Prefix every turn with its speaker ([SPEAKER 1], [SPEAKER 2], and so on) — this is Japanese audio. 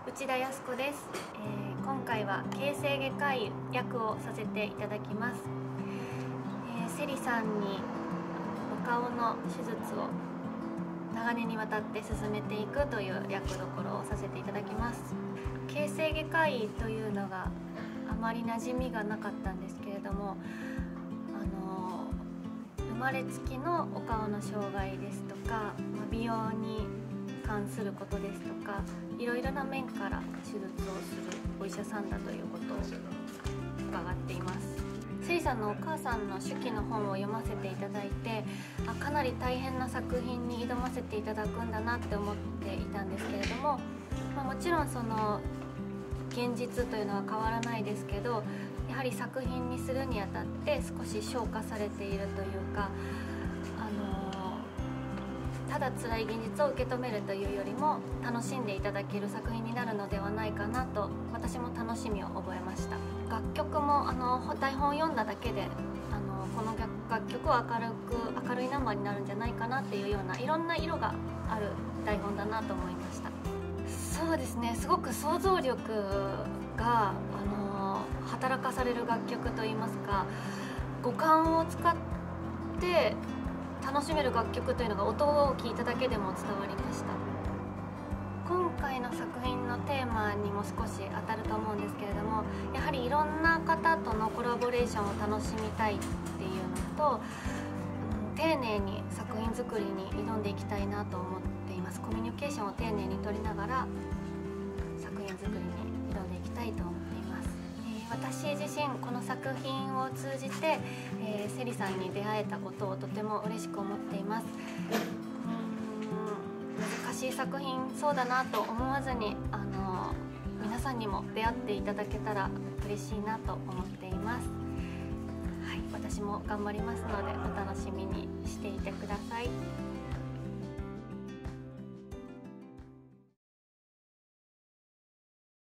[SPEAKER 1] 内田靖子です、今回は形成外科医役をさせていただきます。セリさんにお顔の手術を長年にわたって進めていくという役どころをさせていただきます。形成外科医というのがあまり馴染みがなかったんですけれども、生まれつきのお顔の障害ですとか、美容に関することですとか、いろいろな面から手術をするお医者さんだということを伺っています。セリさんのお母さんの手記の本を読ませていただいて、かなり大変な作品に挑ませていただくんだなって思っていたんですけれども、もちろんその現実というのは変わらないですけど、やはり作品にするにあたって少し消化されているというか、ただ辛い現実を受け止めるというよりも楽しんでいただける作品になるのではないかなと、私も楽しみを覚えました。楽曲も台本を読んだだけでこの楽曲は明るいナンバーになるんじゃないかなっていうようないろんな色がある台本だなと思いました。そうですね、すごく想像力が働かされる楽曲といいますか、五感を使って楽しめる楽曲というのが音を聴いただけでも伝わりました。今回の作品のテーマにも少し当たると思うんですけれども、やはりいろんな方とのコラボレーションを楽しみたいっていうのと、丁寧に作品作りに挑んでいきたいなと思っています。コミュニケーションを丁寧に取りながら作品作りに挑んでいきたいと思っています。私自身この作品を通じて、セリさんに出会えたことをとても嬉しく思っています。難しい作品そうだなと思わずに皆さんにも出会っていただけたら嬉しいなと思っています。はい、私も頑張りますのでお楽しみにしていてください。